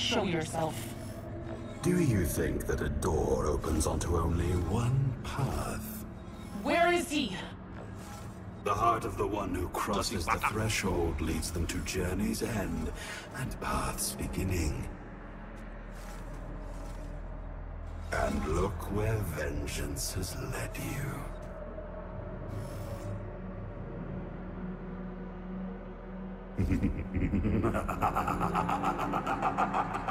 show yourself. Do you think that a door opens onto only one path? Where is he? The heart of the one who crosses the threshold leads them to journey's end and path's beginning. And look where vengeance has led you.